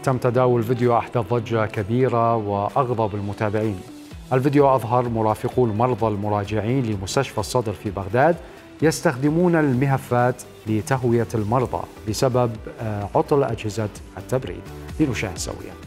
تم تداول فيديو أحدث ضجة كبيرة وأغضب المتابعين. الفيديو أظهر مرافقو المرضى المراجعين لمستشفى الصدر في بغداد يستخدمون المهفات لتهوية المرضى بسبب عطل أجهزة التبريد. لنشاهد سويا.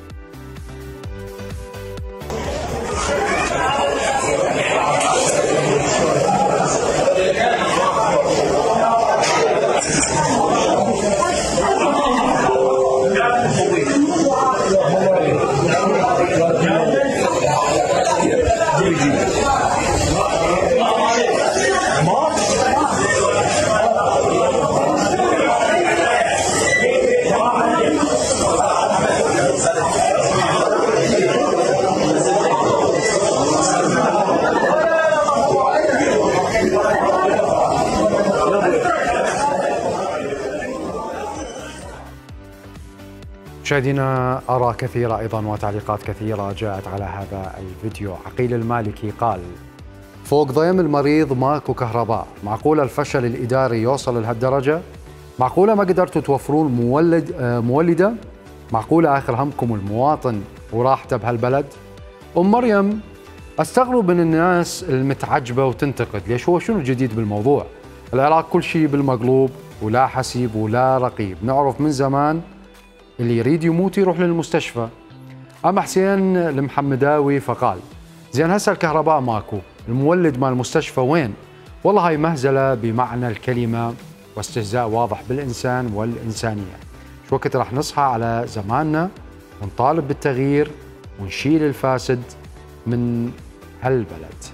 مشاهدينا، آراء كثيرة أيضا وتعليقات كثيرة جاءت على هذا الفيديو. عقيل المالكي قال: فوق ضيم المريض ماكو كهرباء، معقولة الفشل الإداري يوصل لهالدرجة؟ معقولة ما قدرتوا توفرون مولدة؟ معقولة آخر همكم المواطن وراحته بهالبلد؟ أم مريم: أستغرب من الناس المتعجبة وتنتقد، ليش هو شنو الجديد بالموضوع؟ العراق كل شيء بالمقلوب ولا حسيب ولا رقيب، نعرف من زمان اللي يريد يموت يروح للمستشفى. أما حسين المحمداوي فقال: زين هسه الكهرباء ماكو، المولد مال المستشفى وين؟ والله هاي مهزلة بمعنى الكلمة واستهزاء واضح بالإنسان والإنسانية. شو وقت راح نصحى على زماننا ونطالب بالتغيير ونشيل الفاسد من هالبلد.